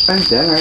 Anh chở ngay.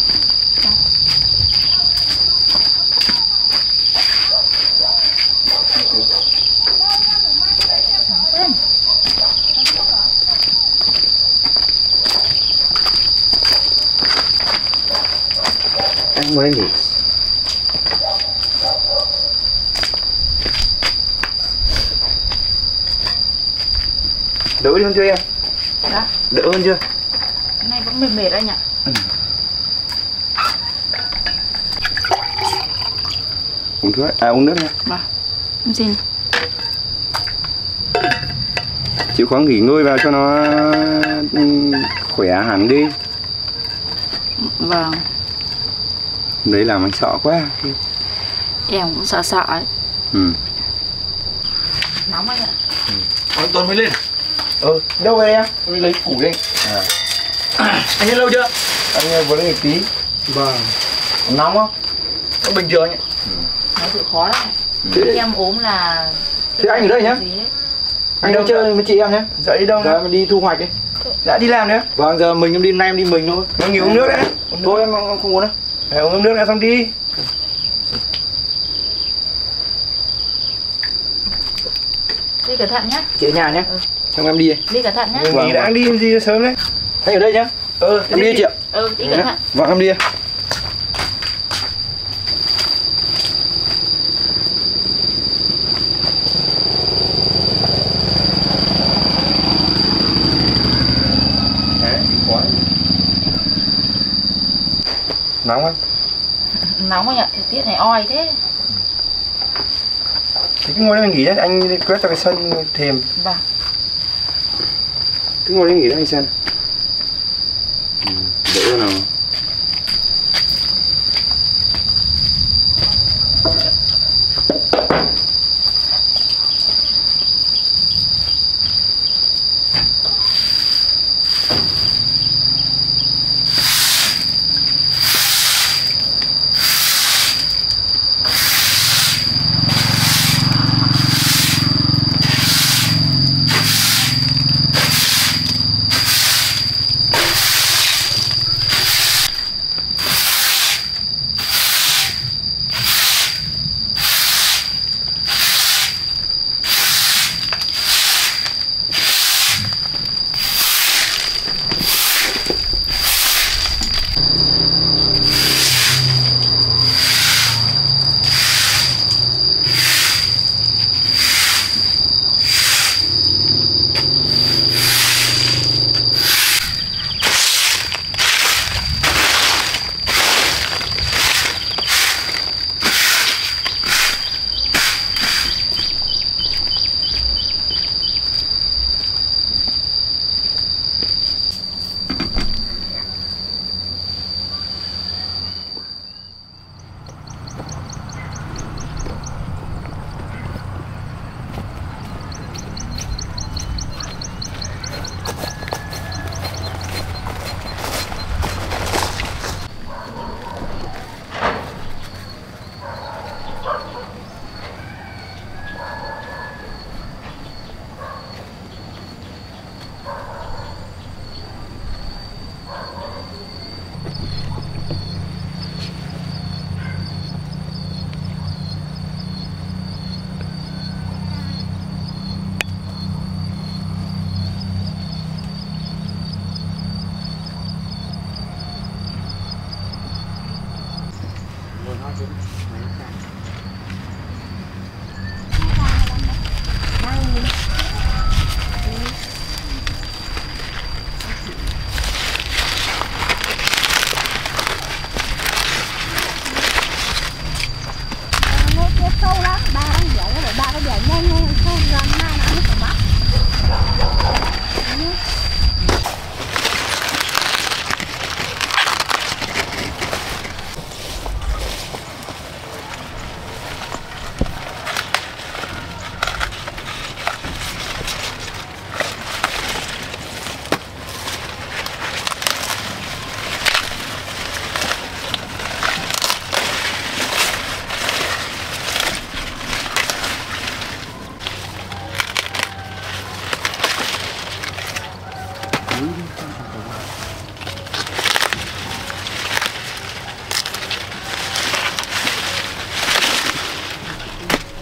Anh muốn đi. Đỡ hơn chưa em? Dạ. Đỡ hơn chưa? Cái này vẫn mệt mệt anh ạ. Uống thuốc, uống nước nha. Vâng, em xin. Chịu khó nghỉ ngơi vào cho nó khỏe hẳn đi. Vâng. Đấy làm anh sợ quá. Em cũng sợ sợ ấy. Nóng anh ạ. Anh Tuấn mới lên. Đâu vậy em? Tôi lấy củi anh. Anh lên lâu chưa? Anh vừa lấy tí. Vâng. Nóng không? Nó bình thường nhỉ? Nó chịu khó lắm. Em ốm là... Thế anh ở đây nhá. Anh đâu chơi với chị em nhé. Dậy đi đâu Giờ nữa? mình đi thu hoạch đi. Đã đi làm nữa. Vâng, giờ mình đi, nay em đi mình thôi. Em nghỉ uống nước đấy. Thôi em không uống đâu. Uống nước đã xong đi. Đi cẩn thận nhá. Chị ở nhà nhé. Xong em đi đây. Đi cẩn thận nhá. Nghỉ đã đi làm gì sớm đấy. Anh ở đây nhá. Em đi chị ạ. Đi cẩn thận. Vâng, em đi đây. Nóng không? Nóng anh ạ, thời tiết này oi thế. Thì cứ ngồi đây mình nghỉ đấy, anh đi quét cho cái sân thềm. Vâng. Cứ ngồi đây nghỉ đấy anh xem. Đỡ nào.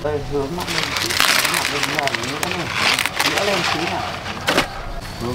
Đây hướng mặt lên mòn nữa này, nữa lên tí nào. Hướng.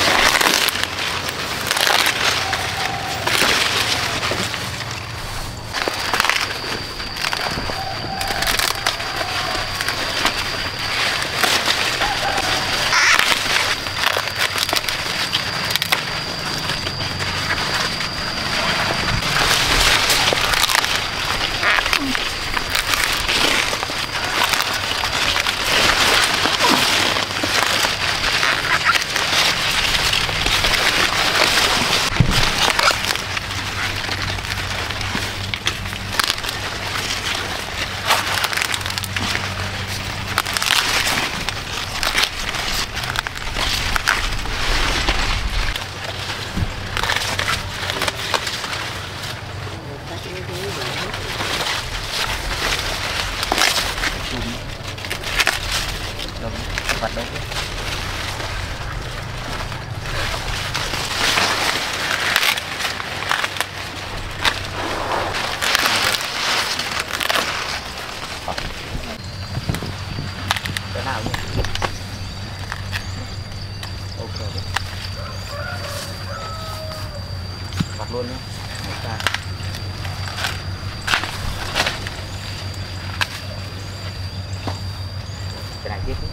Vặt đây. Cái nào nhỉ? Ok. Vặt luôn nhé. Cái này tiếp đi.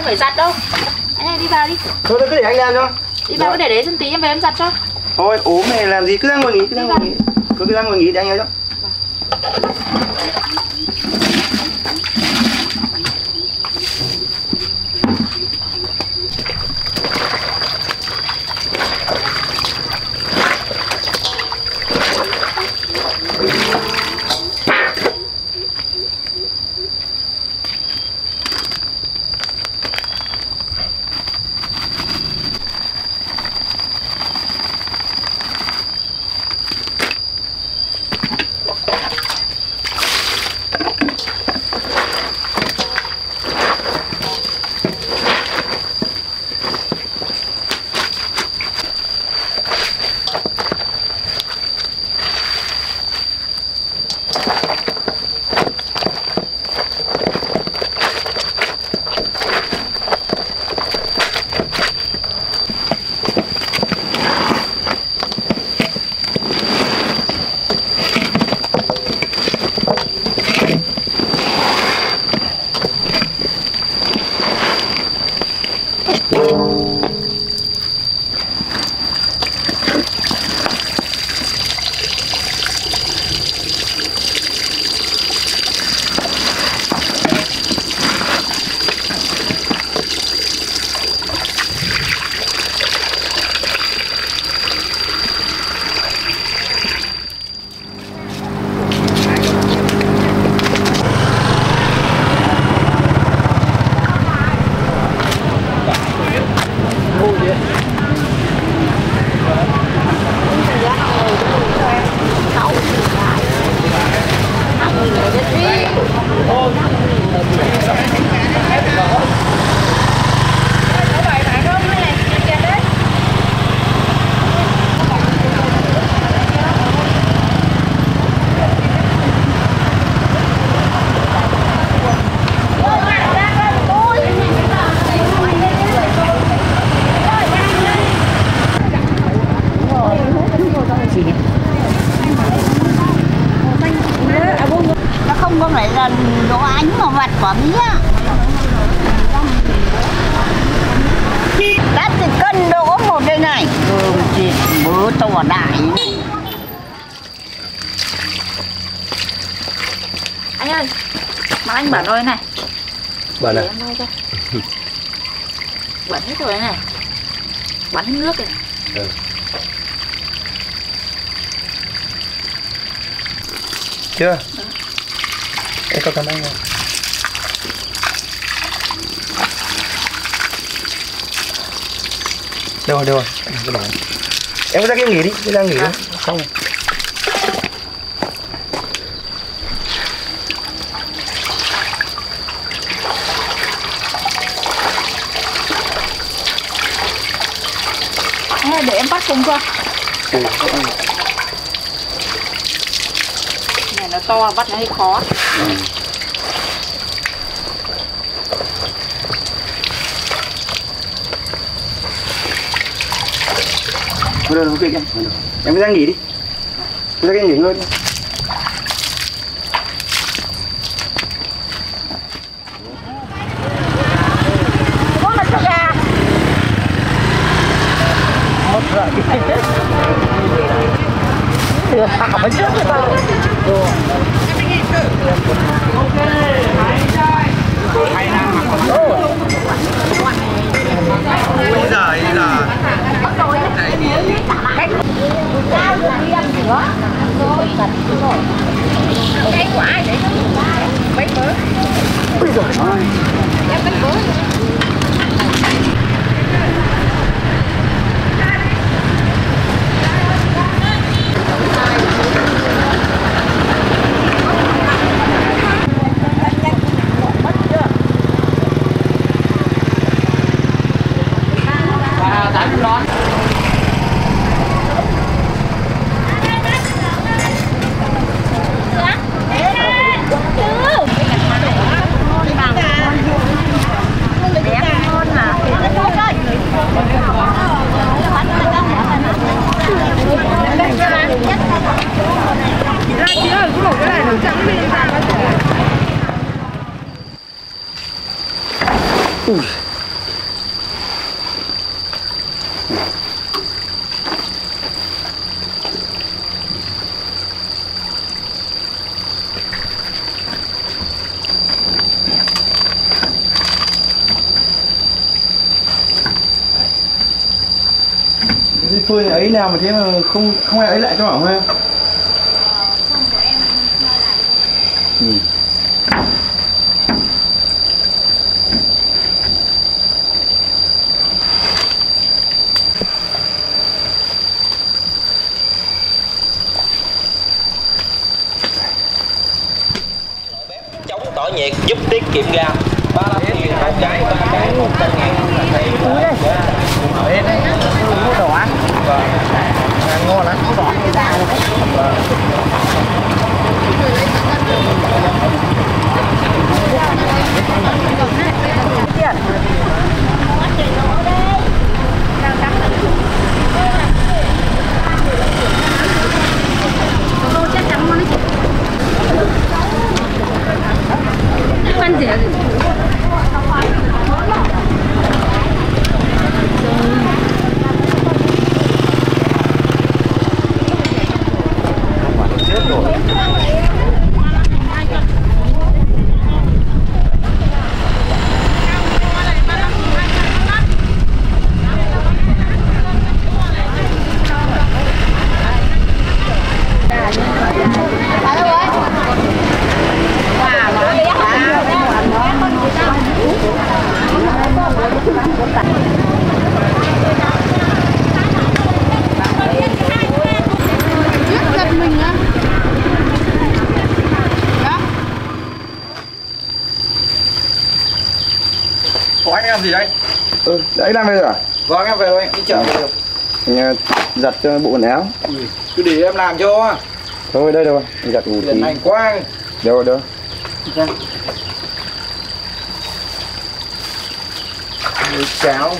không phải giặt đâu. Anh ơi đi vào đi. Thôi cứ để anh làm cho. Đi vào để đấy tí em về em giặt cho. Thôi ốm này làm gì, cứ ra ngồi nghỉ, cứ ra ngồi nghỉ. Cứ ra ngồi nghỉ để anh ấy cho. Nó không có phải là đồ ánh mà vặt quả mía. Đắt thì cân đỗ một đây này. Cơm thịt bữa to đại. Anh ơi, mà anh bảo rồi này. Bảo Để này. em lau cho. Bẩn hết rồi này. Bắn hết nước rồi. Ừ. Chưa? Em có cảm ơn rồi. Đâu rồi. Em có ra kia nghỉ đi, cứ ra nghỉ đi. Xong rồi. Để em bắt cùng cho. Này nó to bắt nó hơi khó. Thôi đâu, ok em. Em cứ ra nghỉ đi. Cứ ra kia nghỉ ngơi đi. Cái quả để nó mấy bữa. Ui giời ơi. Em mấy bữa. cái phơi ấy nào mà thế mà không ai ấy lại cho bảo ha. Không của em làm. Ừ. Chống tỏ nhiệt giúp tiết kiệm ga. 35.000 một cái, 3 cái 100.000 là thấy Đây đấy, mua đỏ ăn. Vâng. Ngon lắm, mua đỏ người già rồi đấy. Ăn gì vậy? Có anh làm gì đấy? Đấy làm về rồi à? Vâng, em về rồi, anh đi chợ về rồi. Anh giặt cho bộ quần áo. Cứ để em làm cho. Thôi đây đâu, anh giặt một tí. Lần này quá. Đâu đâu. Cháo.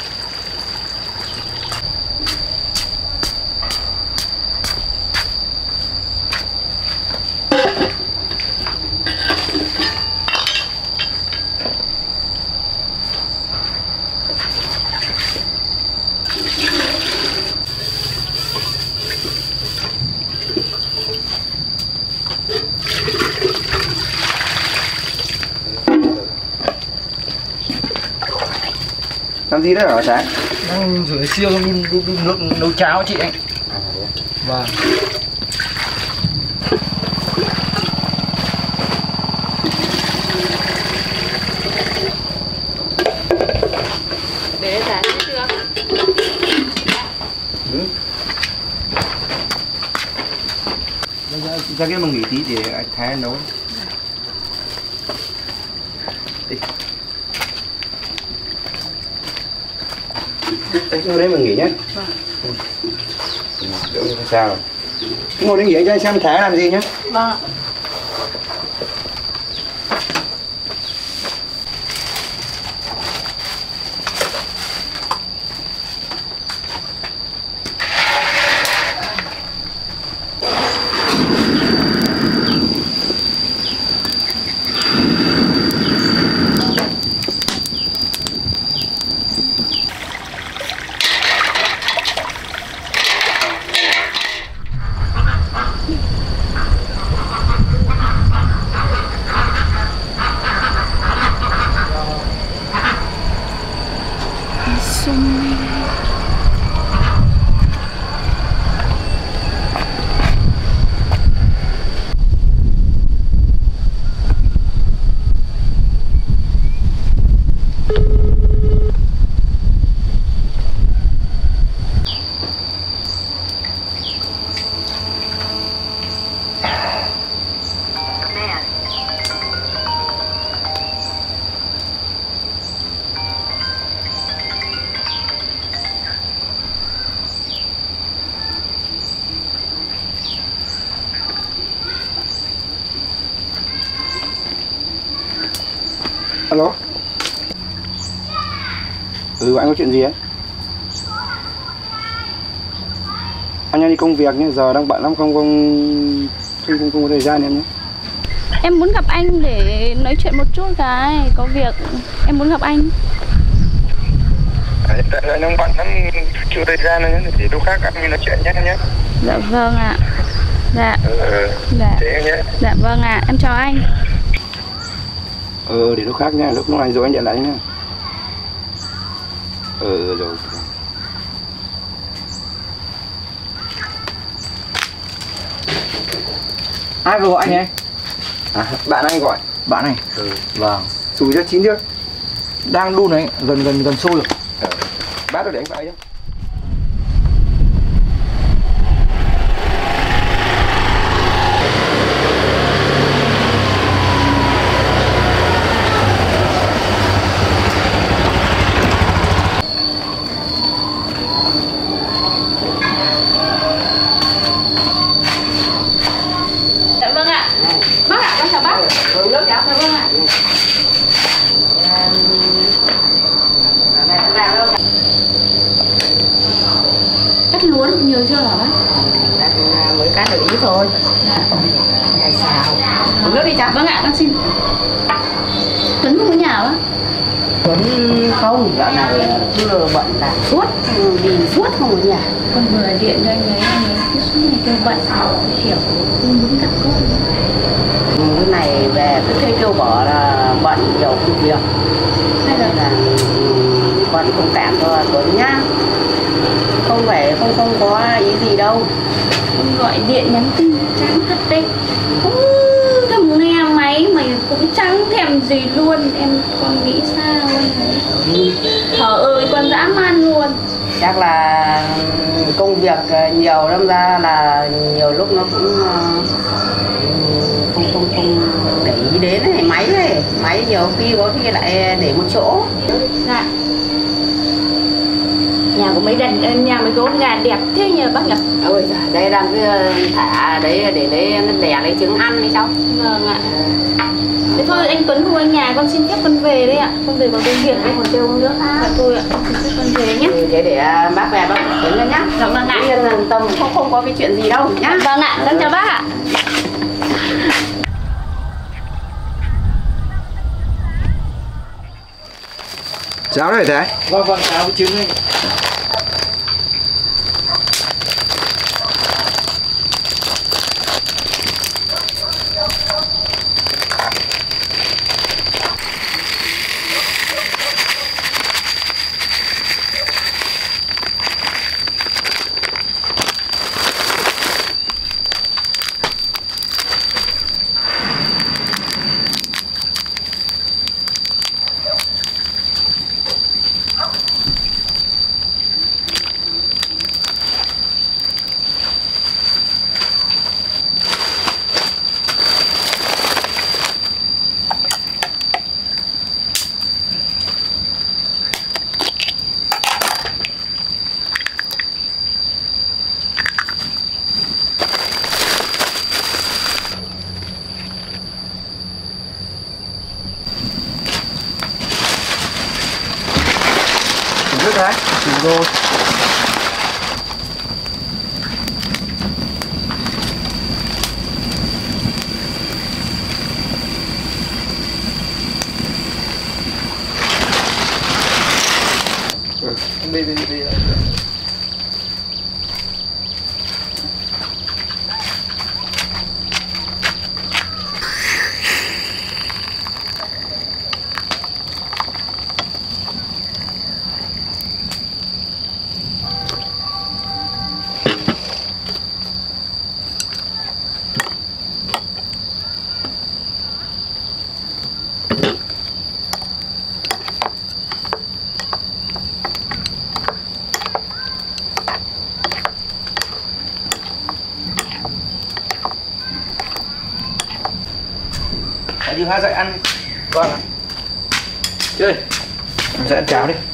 Làm gì đấy hả sáng? Đang rửa siêu nước nấu cháo chị anh. Vâng. Để rán chưa? Ra kia mà nghỉ tí để anh Thái anh nấu. Anh ngồi đây mà nghỉ nhé. Vâng. Không sao. Ngồi đây nghỉ cho anh xem Thái làm gì nhé. Vâng. Alo. Anh có chuyện gì ấy? Anh đang đi công việc nhé, giờ đang bận lắm, không có thời gian em nhé. Em muốn gặp anh để nói chuyện một chút cái, có việc em muốn gặp anh. Anh đang bận lắm, chưa thời gian nữa, để lúc khác anh nói chuyện nhé em nhé. Dạ vâng ạ. Dạ. Dạ. Thế em nhé. Dạ vâng ạ, em chào anh. Để lúc khác nha, lúc này rồi anh điện lại nhé. Rồi. Ai vừa gọi anh ấy? À, bạn anh gọi. Bạn này. Vâng. Sùi cho chín chưa? Đang đun đấy, gần sôi rồi. Bát rồi để anh phải nhé. Vâng ạ. Bác ạ, con chào bác. Uống nước cháu. Vâng ạ. Cắt lúa được nhiều chưa hả bác? Mới cắt được ít thôi. Ngày xào. Uống nước đi cháu. Vâng ạ, con xin. Tuấn không có nhà bác? Tuấn không, dạo này cứ bận làm suốt, đi suốt không ở nhà. Con vừa điện cho anh ấy cứ suốt ngày kêu bận, kiểu không muốn gặp con. Cái này về cứ thấy kêu bỏ là bận nhiều công việc. Hay là con thông cảm cho Tuấn nhá. Không phải không có ý gì đâu. Con gọi điện nhắn tin chán thật đấy. Không thèm nghe máy mày cũng chẳng thèm gì luôn. Con nghĩ sao ấy. Thở ơi con dã man luôn. Chắc là công việc nhiều đâm ra là nhiều lúc nó cũng không để ý đến này, máy nhiều khi có khi lại để một chỗ. Dạ. Nhà của mấy nhà mấy con gà đẹp thế nhờ bác nhỉ? Ôi giời, đây đang cứ thả đấy để lấy nó đẻ lấy trứng ăn đấy cháu. Vâng ạ. Thế thôi anh Tuấn cùng anh nhà con xin phép con về đấy ạ. Con về vào công việc đấy. Còn kêu nước Dạ thôi ạ. Xin phép con về nhé. thế để bác về bác Tuấn lên nhá. Dạ vâng ạ. Yên tâm không có cái chuyện gì đâu nhá. Vâng ạ. Con chào bác ạ. Cháo đấy thế. Vâng, cháo với trứng này. Nước đấy. Đúng rồi. Đi. Dư hai dậy ăn. Vâng ạ. Chơi. Em sẽ ăn cháo đi.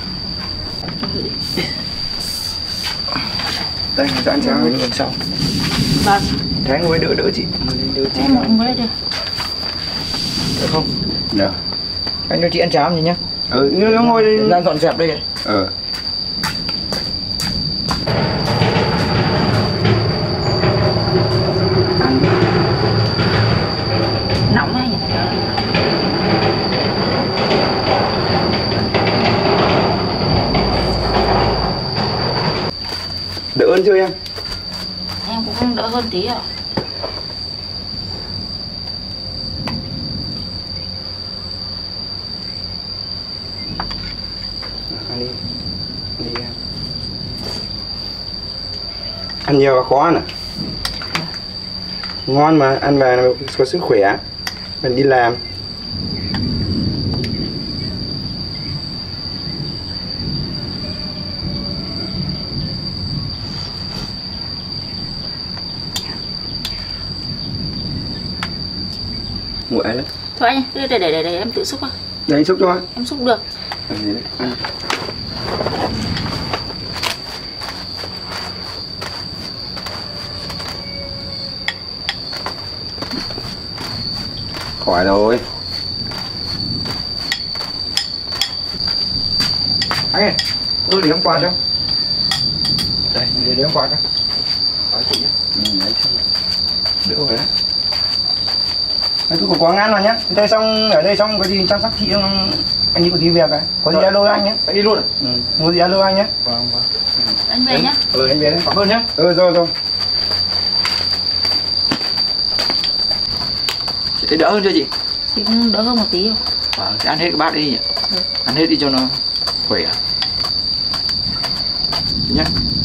Đây, mình sẽ ăn cháo đi. Lần sau. Vâng. Thế anh ngồi đỡ chị. Đỡ chị. Em ngồi đây được. Được không? Được. Anh cho chị ăn cháo gì nhá. Nhưng nó ngồi đây. Đang dọn dẹp đây này. Nóng đấy nhỉ. Đỡ hơn chưa em? Em cũng đỡ hơn tí rồi. Ăn đi. Đi em. Ăn nhiều và khó ăn à? Ngon mà, ăn về là có sức khỏe. Mình đi làm. Nguội lắm. Thôi anh, để em tự xúc à. Đấy xúc cho. Em xúc được. Khỏi rồi. Anh ơi, tôi để hôm qua đâu? Đây, để hôm qua đâu? Hỏi chị nhé. Đấy xong rồi. Được rồi đấy. Anh cứ có quá ngán vào nhá. Thế xong ở đây xong có gì chăm sóc chị không? Anh đi có tí việc à? Có gì alo anh nhé. Anh đi luôn à? Có gì alo anh nhé. Vâng. Anh về nhá. Anh về đấy. Cảm ơn nhé. Rồi. Chị thấy đỡ hơn chưa chị? Thì cũng đỡ hơn một tí không? Vâng, thì ăn hết cái bát đi nhỉ? Ăn hết đi cho nó khỏe. Nhé.